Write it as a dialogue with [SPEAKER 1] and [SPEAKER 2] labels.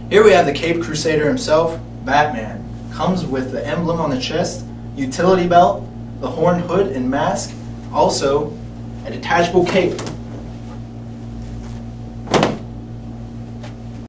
[SPEAKER 1] Here we have the Caped Crusader himself, Batman. Comes with the emblem on the chest, utility belt, the horn hood and mask, also a detachable cape.